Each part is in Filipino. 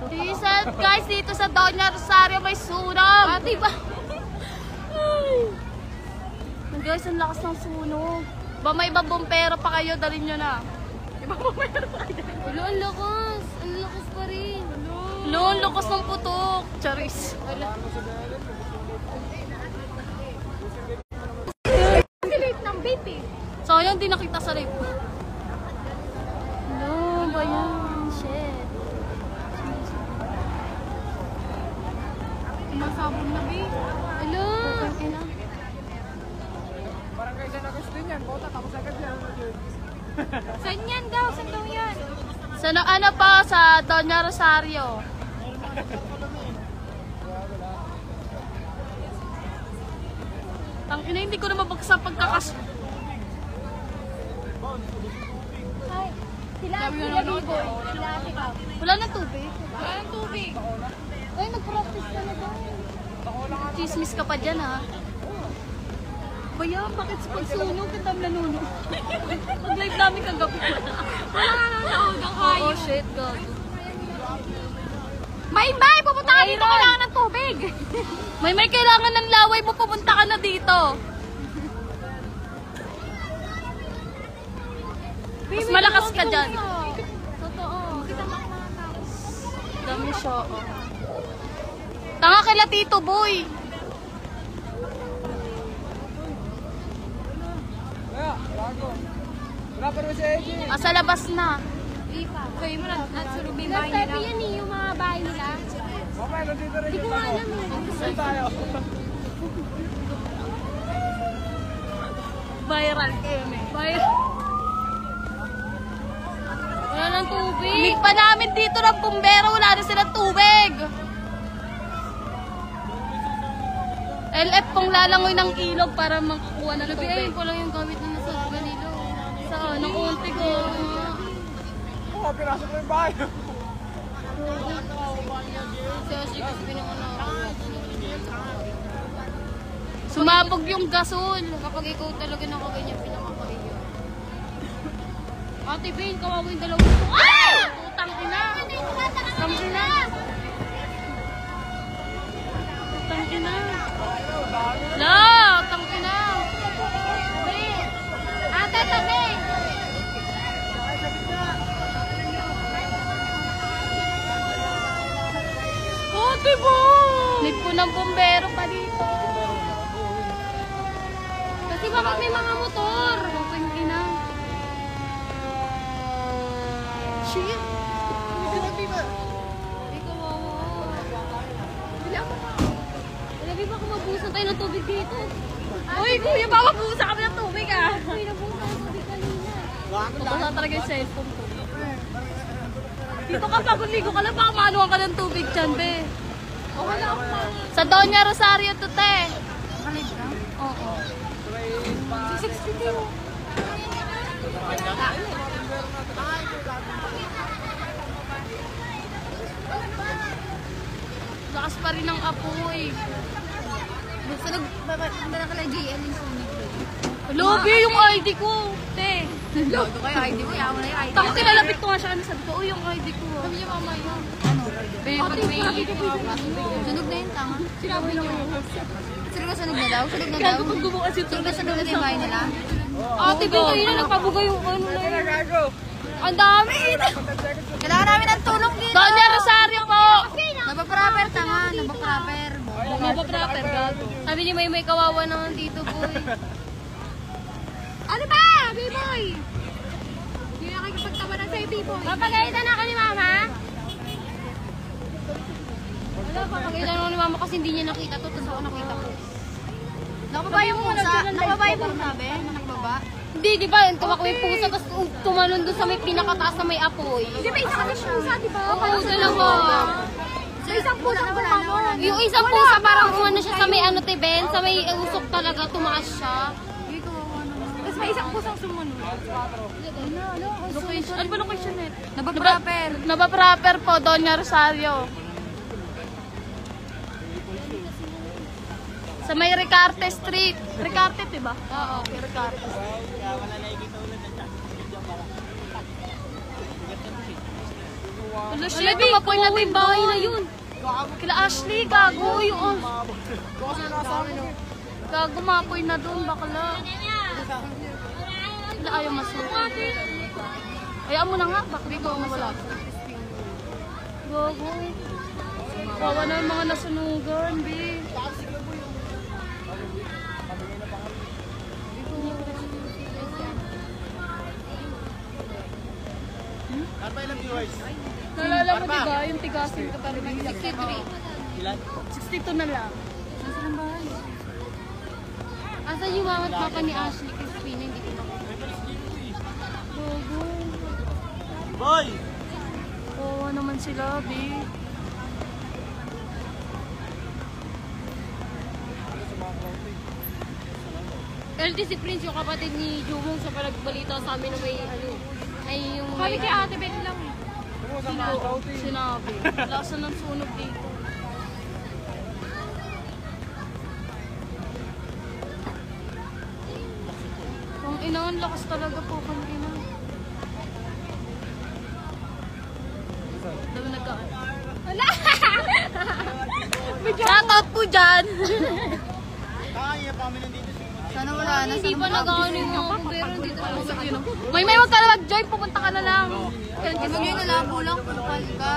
Guys, dito sa Doña Rosario may sunog. Ah, diba? Guys, ang lakas ng sunog. Ba may ibang bumpero pa kayo, dalhin nyo na. Ibang bumpero pa kayo. Hello, ang lakas. Ang lakas pa rin. Hello, ang lakas ng putok. Charis. Silip ng baby. Sayang, di nakita sa live. Hello, ba yan? Shit. Masabog na, babe. Hello. Barangay San Agustin yan, bota, tapos agad yan. Saan yan daw? Saan daw yan? Sa ano pa? Sa Doña Rosario. Tangina, hindi ko na mabagsa pagkakas... Ay, sila B-boy. Sila ikaw. Wala na tubig? Wala ng tubig. Ay, nag-practice ka na daw. Chismis ka pa dyan, ha? Baya, bakit sa pagsunog kita nanunog? Mag-live namin kagabi. Wala nga nanonood ang kayo. Oh, shit, God. May, pupunta ka dito. Kailangan ng tubig. May kailangan ng laway mo, pupunta ka na dito. Mas malakas ka dyan. Totoo. Kita makakatakas. Dami siya, oh. Tanga kila Tito Boy. Wala pa rin si Eddie. Sa labas na. Kayo mo nagsurog yung bahay nila. Nagtabi yan yung mga bahay nila. Mamaya, nandito rin Hindi ko nga alam eh. Saan tayo? Viral kami. Viral. Wala ng tubig. Inig pa namin dito ng bumbero. Wala na silang tubig. LF pong lalangoy ng ilog para makakuha ng tubig. Ayun ko lang yung gamit na nasa ganilo. Saan? Ang unti ko. Oo, pinasok mo yung bahay. Kasi pinamana. Sumabog yung gasol. Kapag ikaw talaga nakaganyan, pinakakaiya. Ate Bane, kawawa yung dalawang ito. Ay! Putang ina. Putang ina. Putang ina. La! Putang ina. Ate, tabi! Ate bo! Need po ng bumbero pa dito. Kasi bakit may mga motor? Putang ina. Shit. Ay, kawawa. Bila mo ka. Alabi baka mabusan tayo ng tubig dito. Uy, kuya, baka pusa kami ng tubig, ah. Uy, nabusan ng tubig kanina. Baka talaga yung cellphone ko. Dito ka pag uligo ka lang, baka maanuhan ka ng tubig dyan, be. O, wala akong mga. Sa Doña Rosario to, te. Nakalig ka? Oo. 662. Lakas pa rin ang apoy. Sunog, nakalagay GL yung sunog. Lobby yung ID ko, te. Logo kayo, ID mo, yaman na yung ID. Tapos kinalapit ko nga siya, ano sabi ko, uy, yung ID ko. Sabi niya mama yun. Pag may Sunog na yun, tama. Sinabi niyo. Sunog na daw? Sunog na daw? gago pag gumukas yung Sunog na yung bahay nila? Ate, ba kayo na nagpabuga yung ano na yun? Gago. Ang dami! Kailangan namin ng tulong dito. Doña Rosario po! Nabaproper, tanga. Nabaproper. Mabaproper, gago. Sabi ni May kawawa naman dito, boy. Ano ba, B-boy? Hindi na nakikipagtawanan sa'yo, B-boy. Papagalitan ako ni mama? Wala, papagalitan ako ni mama kasi hindi niya nakita to, tapos ako nakita ko. Nakababa yung pusa? Nakababa yung pusa, be? Nakababa? Hindi, di ba? Tumakbo yung pusa, tapos tumalon doon sa may pinakataas na may apoy. Hindi, may isa kami pusa, di ba? Oo, dalawa. May isang pusa ko mamon. Yung isang pusa parang umano siya sa may ano, Tiben, sa may usok talaga, tumaas siya. Tapos may isang pusang sumunod. Location, ano ba location net? Nabaproper. Nabaproper po, Doña Rosario. Sa may Ricarte Street. Ricarte, diba? Oo, okay, Ricarte. Wala siya, tumapoy na yung bahay na yun. Kila Ashley, gago yung... Gago, mapoy na doon, bakla. Wala ayaw masukat. Hayaan mo na nga, bakit ikaw mawala? Gago. Wawa na yung mga nasunugan, be. Nalala mo diba, yung tigasin ka pa rin. 63. Ilan? 62 na lang. Nasa ng bahay? Asan yung mama at papa ni Ashley Crispina? Hindi ko makita. Gago. Boy! Oo naman sila, be. LT si Prince, yung kapatid ni Jumong sa palagbalita sa amin na may ano, ay yung... Kami may- kay Ate Beck lang eh. Sinabi. Lasa ng sunog dito. Ang ina, ang lakas talaga po kang ina. Dami nagkaan. Wala! Shoutout po dyan! Kaya pa kami nandito. Sana wala na. Hindi pa nag-ano yung mga bumbero dito. May wag ka na mag-join, pupunta ka na lang. Magay na lang, kulang kupal ka.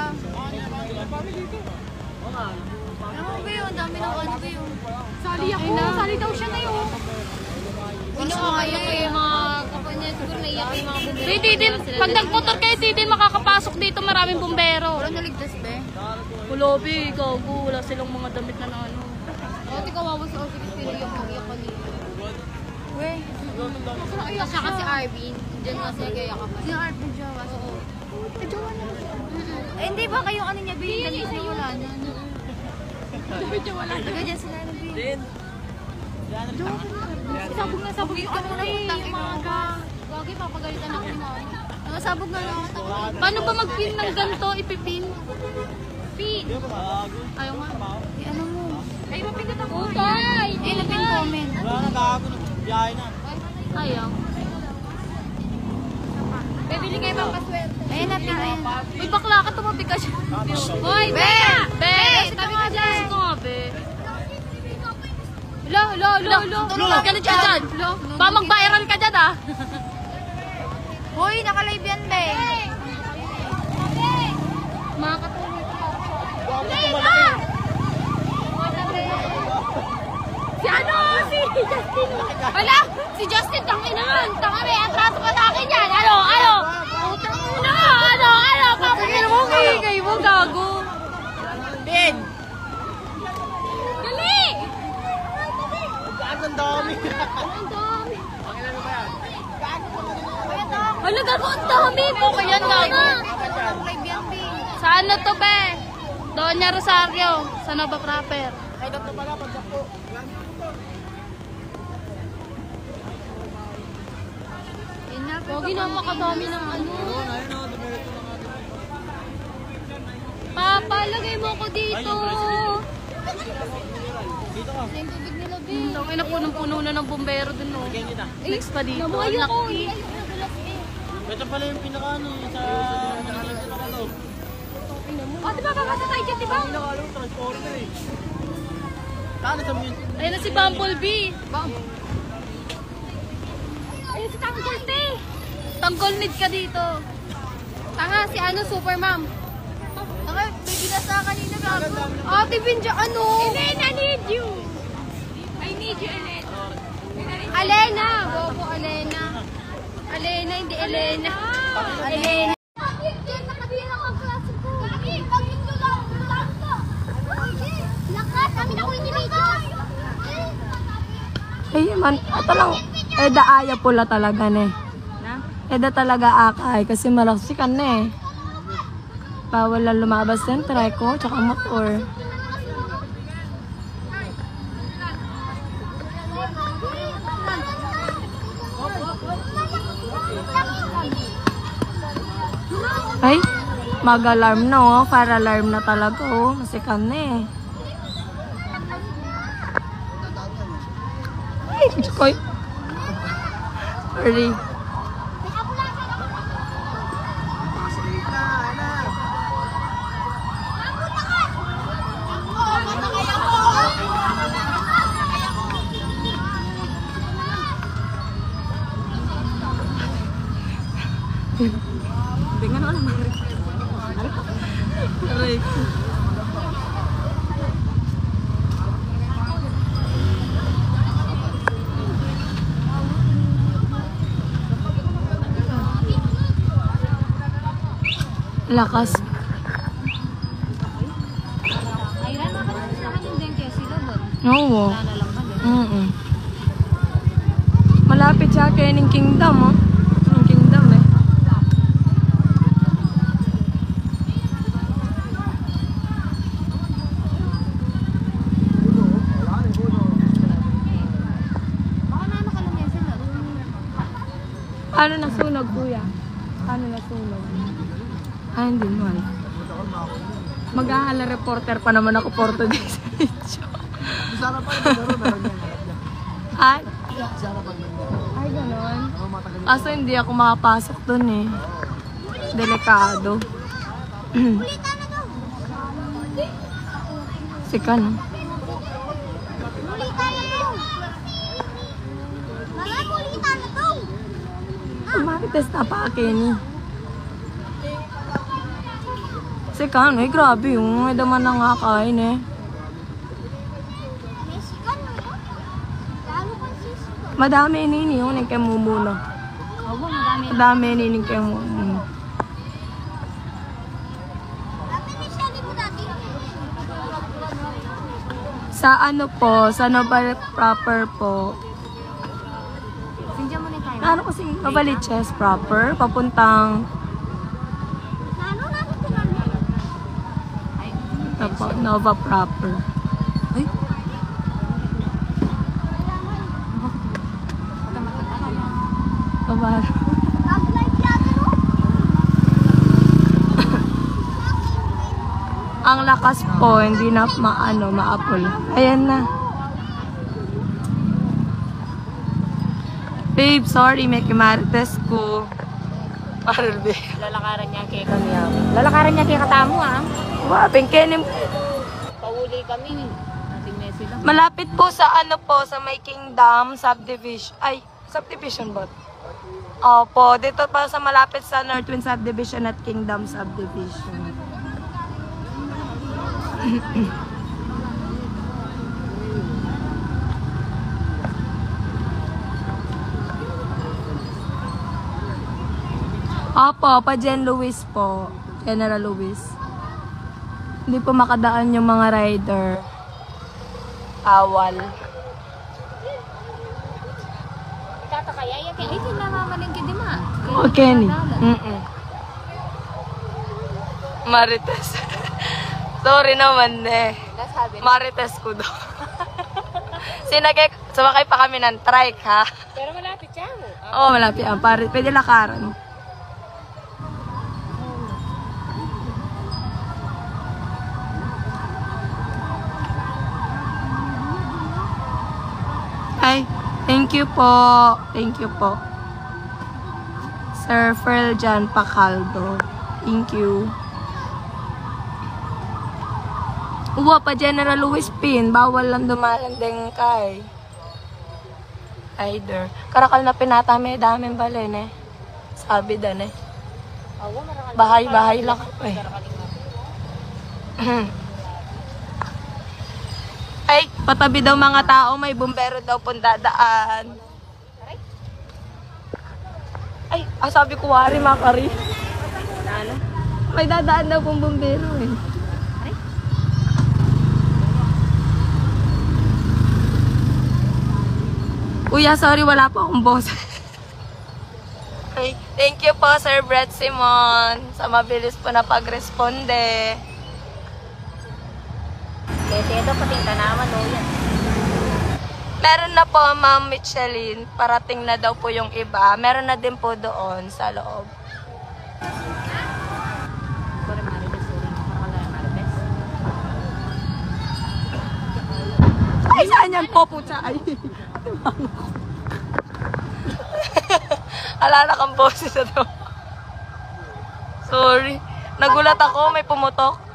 Alam mo ba yun, ang dami ng ano ba yun? Sali ako. Sali daw siya na yun. Pinakakaya kayo mga kapal niya, siguro naiyak kayo mga bumbero. Di, pag nagmotor kayo, di makakapasok dito, maraming bumbero. Wala naligtas ba? Kulobi, gago, wala silang mga damit na ano. Ate kawawa si Ose kasi iyak kanina. Wey. Kasi kasi Arvin, dyan nga siya kaya ka pa. Si Arvin Jawa, so oo. Jawa na. Eh hindi ba kayong ano niya, Bin? Dali siya wala na. Taga dyan sila na, Bin. Din. Sabog na sabog ka muna yung mga ga. Gagi, papagalitan ako ni mama. Sabog na lang. Paano ba mag-pin ng ganito, ipipin? Pin. Ayaw nga. Eh, ano mo? Ay, mapindot ako. Utay! Eh, napin comment. Wala na gago. Biyahe na. Ayaw. Bibili kayo pang paswerte. Ayun, napin na yan. Uy, bakla ka, tumabi ka siya. Hoy, Be! Be! Tabi ka dyan! Gusto ko nga, be. Lo. Tulungan ka na dyan. Ba, mag-viral ka dyan, ah. Hoy, naka-live yan, Be! Mga katulog. Si ano? Si Justin. Wala! Si Justin, tanginan! Tangin, ang trato ka sa akin yan! Ano? Papagin mo, kay mo, gago! Din! Dali! Gago ang dami. Ang dami! Pakilan mo ba yan? Ano, gago, ang dami! Okay yan, gago! Live yan, Be! Sa ano to, be? Doña Rosario, sa Nova Proper. Ay, dato pala. Pagsakpo. Pogi na makadami ng ano. Ayun o. Dumiretso na nga. Papa, lagay mo ako dito. Dito ka. Yung tubig nila, Be! Tangin na punong-puno na ng bumbero dun, no. Lagyan kita. Next pa dito. Nabuhay Ang ako! laki. Ito pala yung pinaka-ano. Sa... Pinaka-ano. Oh, di ba kakasakay dyan, di ba? Pinaka-ano. Transporter eh. Kano sa mga... Ayun na si Bumblebee. Ayun si Tanggol, te. Tanggol need ka dito. Tanga, si ano, Super Mom. Tanga, may binasa kanina gago. Ate Binja, ano? Elena, need you. I need you, Elena. Alena. Bobo, Alena. Alena, hindi Elena. Elena. Ay, man, ito lang, eda aya pula talaga ne. Eda talaga akay kasi malaksikan na eh. Bawal lang lumabas yan, treko, tsaka motor. Ay, mag-alarm na oh, fire alarm na talaga oh, masikan na eh. Ay, koy. Sorry. Bingan ako naman. Aray ko. Lakas. Ayran, nakarating sa akin yung dengue sila doon. Oo. Wala lang pala. Malapit siya kay Ning Kingdom, oh. Ning Kingdom, eh. Baka na ka lang yan sila. Paano nasunog, kuya? Paano nasunog? Ah, hindi mo alam. Mag-ahala reporter pa naman ako Portuguese. Sana pa yung laro, meron yan. Ay, Sana pag ay ganon. Oo, matagal. Kaso hindi ako makapasok dun eh. Delikado. Sika no? Marites na pa Kenny. Sika no? Eh, grabe yung may daman na nga kain eh. Madami inini yun, yung kay Mumuno. Oo, madami. Madami inini kay Mumuno. Sa ano po, sa Nobel proper po. Sindihan mo na tayo. Ano kasi Novaliches proper, papuntang Nova proper. Ay, kabar. Ang lakas po, hindi na maapol. Ayan na. Babe, sorry, may kimarites ko. Marbe. Lalakaran niya kay kami. Lalakaran niya kay katamo Waping kenim. Pauli kami. Nating na sila. Malapit po sa sa may Kingdom subdivision. Ay, subdivision ba? Opo, dito pa sa malapit sa Northwind subdivision at Kingdom subdivision. Opo, pa Jen Luis po. General Luis. Hindi po makadaan yung mga rider. Awal. Tatakaya yan kay Ay, namamalingki di ma. Okay ni. Marites. Sorry naman eh. Nasabi na. Marites ko daw. Sumakay pa kami ng trike ha. Pero malapit siya. Oo, malapit ang pwede lakaran. Ay, thank you po. Thank you po. Sir Ferjan Pacaldo. Thank you. Uwa pa General Luis Pin. Bawal lang dumalandeng kay. Either. Karakal na pinatame daming balen eh. Sabi dan eh. Bahay-bahay lang ako eh. Ay, patabi daw mga tao, may bumbero daw pong dadaan. Ay, sabi ko, wari makari. May dadaan daw pong bumbero eh. Kuya, sorry, wala pa akong boss. Ay, thank you po, Sir Brett Simon, sa mabilis po na pag-responde. Kasi ito pati tanawan o yan. Meron na po, Ma'am Micheline. Parating na daw po yung iba. Meron na din po doon sa loob. Sorry, Marites. Sorry. Parang Marites. Ay, saan yan po, pucha? Ay, alala kang boses na daw. Sorry. Nagulat ako, may pumutok.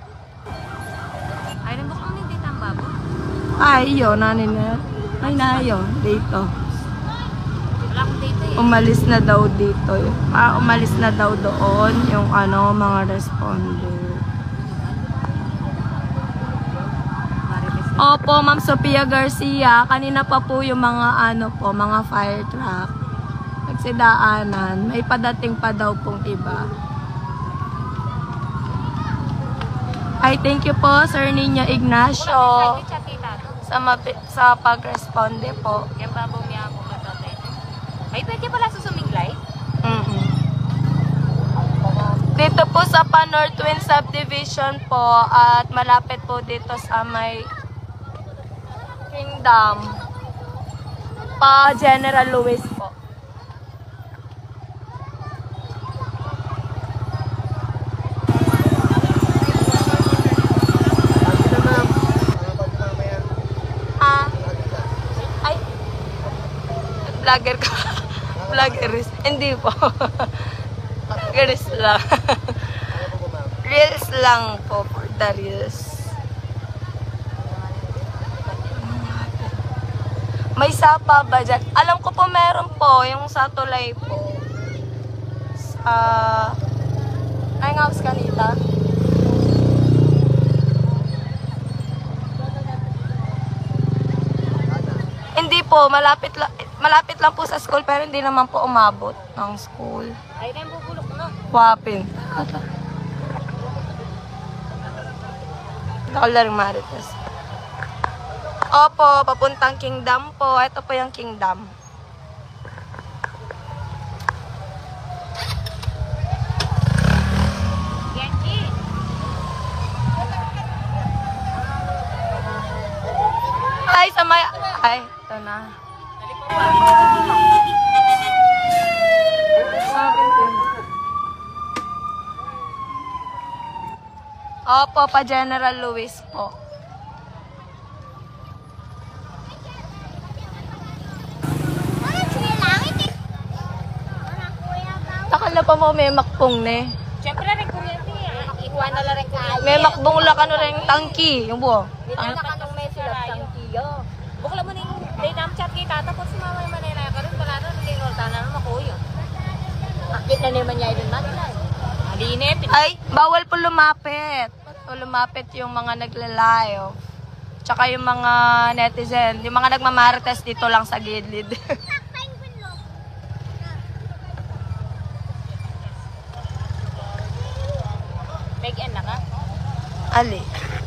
Ay, nabok ang hindi tang babo. Ay, yun, nanin na. Ay, na yun, dito. Wala akong data eh. umalis na daw dito. Umalis na daw doon yung mga responder. Opo, Ma'am Sophia Garcia. Kanina pa po yung mga mga fire truck. Nagsidaanan. May padating pa daw pong iba. Ay, thank you po, Sir Nino Ignacio. Sa pag-responde po. Yan ba bumiya ako matatay? Ay, pwede pala susumiglay? Dito po sa Panor Twin Subdivision po at malapit po dito sa may Kingdom. Pa General Luis po. Ay, vlogger ka. Vloggeris. Hindi po. Vloggeris lang. Reels lang po for the reels. May sapa ba dyan? Alam ko po meron po, yung sa tulay po. Sa... Ay, nga house kanita. Hindi po, malapit lang po sa school, pero hindi naman po umabot ng school. Ay, na yung bubulok na. Wapin. Dollar Marites. Opo, papuntang Kingdom po. Ito po yung Kingdom. Genji! Ay, sa may... Ay, ito na. Opo, pa General Luis po. Takal na pa mo may makpong ne. Siyempre rin kuryente eh. Ikuha na lang rin kayo. May makbong la ka no rin tangki. Yung buo. Dito na ka nung may sulat ng kiyo. Bukla mo ning day nam chat kita tapos si mama yung manila ka rin baka na naging rolta na naman makuyo. Akit na naman niya rin manila. Alinit. Ay, bawal po lumapit. Lumapit yung mga naglalayo. Tsaka yung mga netizen. Yung mga nagmamarites dito lang sa gilid. Big N na ka? Ali.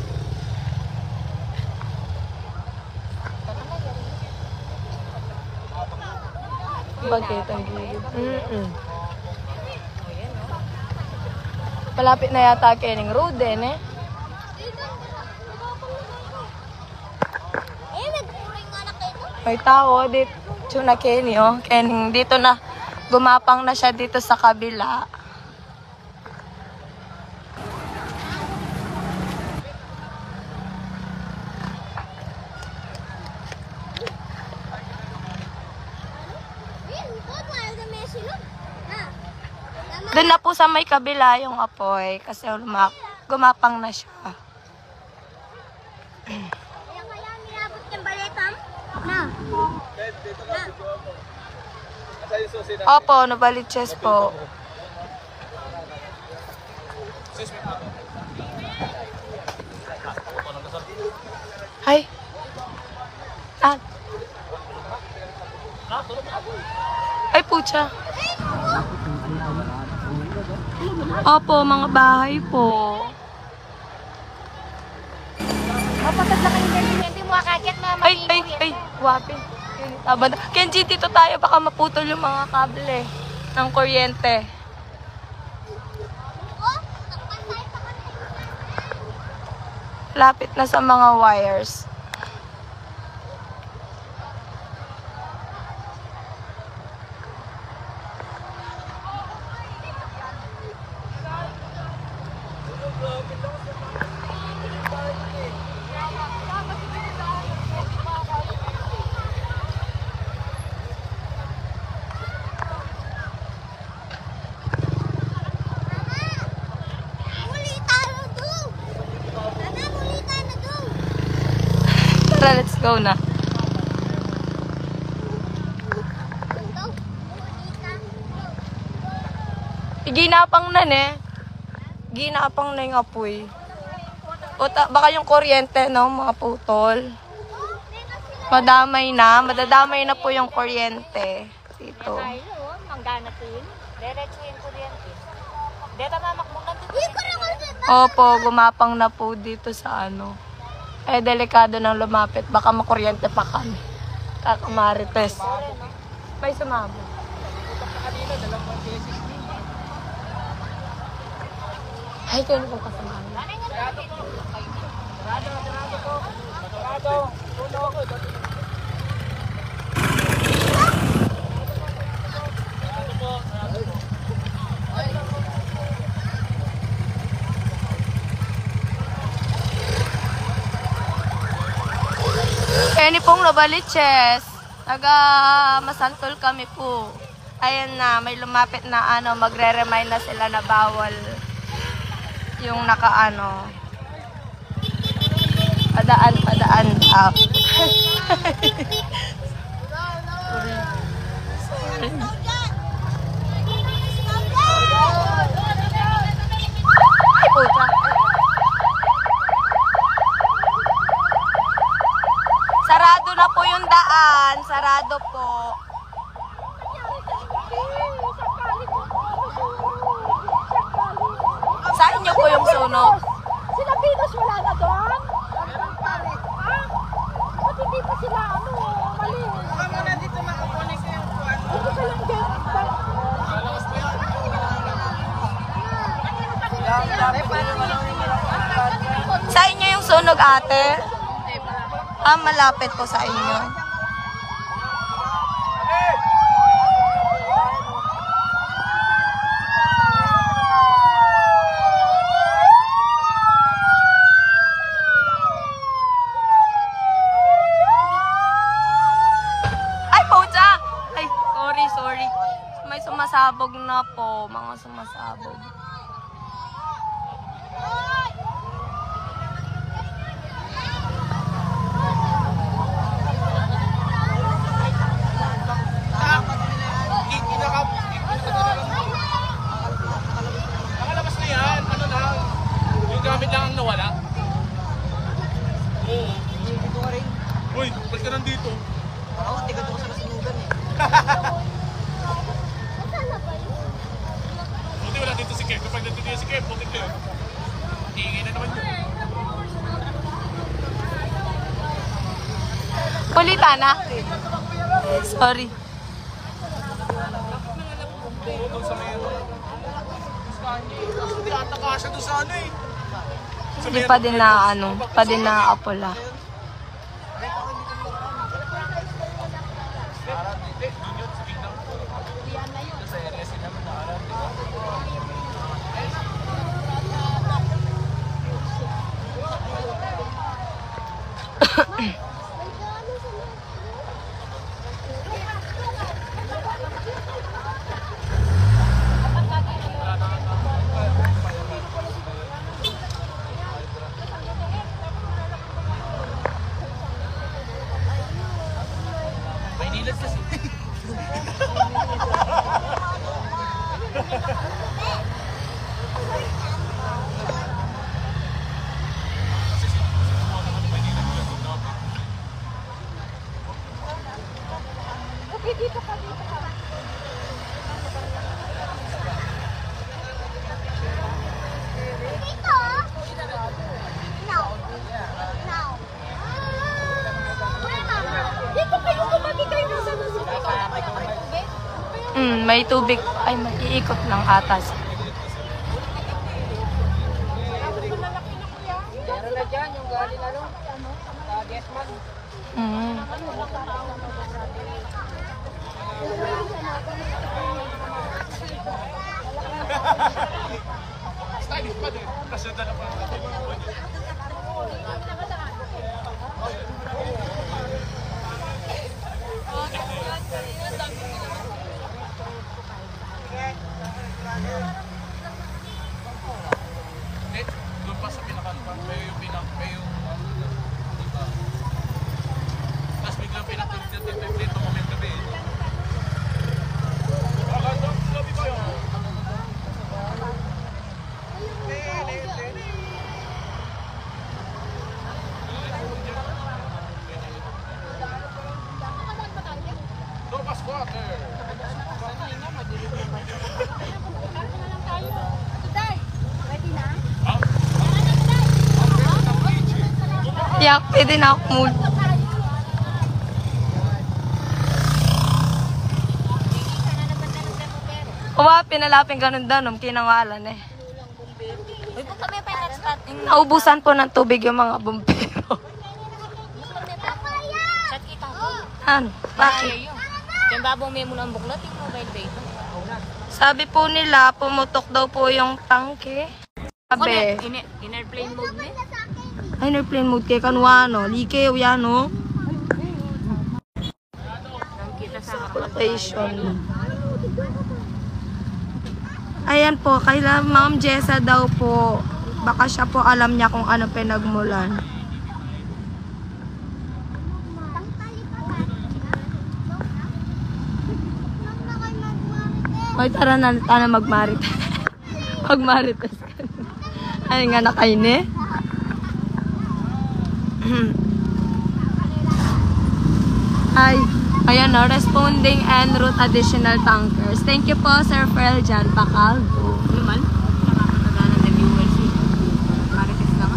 Bakit ang gilid? Palapit na yata Kening Road eh. May tao dito. Tuna Kenny oh. Kening dito na. Gumapang na siya dito sa kabila. Doon na po sa may kabila yung apoy kasi gumapang na siya. Kaya minabot yung baletam? Na. Opo, Novaliches po. Ay. Ah. Ay, pucha. Opo, mga bahay po. Mapagkat na kayo hindi mo akakit na Ay, wapin. Kenji, dito tayo. Baka maputol yung mga kable ng kuryente. Lapit na sa mga wires. Let's go na. Ginapang na Ginapang na yung apoy. O baka yung kuryente, no? Mga putol. Madadamay na po yung kuryente. Dito. Opo, gumapang na po dito sa ano. Delikado nang lumapit. Baka makuryente pa kami. Kakamarites. May sumama. Ay, kayo na pong kasama. Kenny pong Novaliches. Masantol kami po. Ayan na, may lumapit na ano, magre-remind na sila na bawal yung nakaano. Padaan up. Ay, puta. Sarado na po yung daan. Sarado po. Sa inyo po yung sunog? Sila Venus wala na doon? Ba't hindi pa sila mali? Baka mo na dito makakunik yung kuwan. Hindi pa lang din. Sa inyo yung sunog, ate? Malapit po sa inyo. Ay, pucha! Ay, sorry. May sumasabog na po. Mga sumasabog. Nakalabas na yan. Ano na? Yung gamit lang ang nawala. Oo. Uy, ba't ka nandito? Oo, hindi ka doon sa nasunugan eh. Buti wala dito si Kev. Kapag nandito si Kev, buti ko yun. Iingay na naman yun. Kulita na. Sorry. Oo, doon sa may... Hindi ataka siya doon sa ano eh. Hindi pa din na apula. May tubig. Ay, maiikot lang atas. Meron na dyan yung galing sa Desmond. Stylish pa din. Kasi dala pa natin. Doon pa sa pinaka-lupa, may yung diba? Tapos biglang pinatuloy dito moment gabi. Gabi ba yun? Yak, pwede na ako muli. Uwa, pinalapin ganun danom, kinangalan eh. Uy, kung kami pa yung start. Naubusan po ng tubig yung mga bumbero. Chat kita ko. Ano? Bakit? Kaya babong may muna ang buklat yung mobile data. Sabi po nila, pumutok daw po yung tangke. Sabi, In airplane mode na. ay, airplane mode kay kanwano. Likew yan, no? Kita sa Rotation. Ayan po, kaila Ma'am Jessa daw po. Baka siya po alam niya kung ano pinagmulan. Hoy, tara na magmarites. Magmarites ka. Ay nga na kayo ni. Ay, ayan na, responding en route additional tankers. Thank you po, Sir Ferel Jan Pacaldo. Naman, nakakataga ng viewers eh. Marites na nga.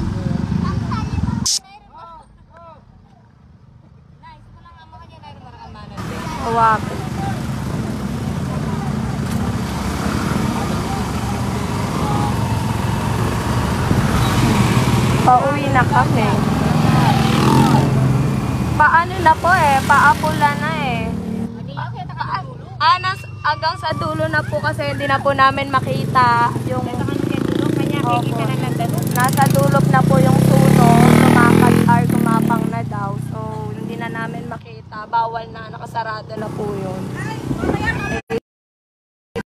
Kawapo. Pauwi na kami. Paano na po eh, paapula na eh. Hanggang sa dulo na po kasi hindi na po namin makita yung Opo. Nasa dulop na po yung sunog, gumapang na daw. So, hindi na namin makita. Bawal na, nakasarado na po yun.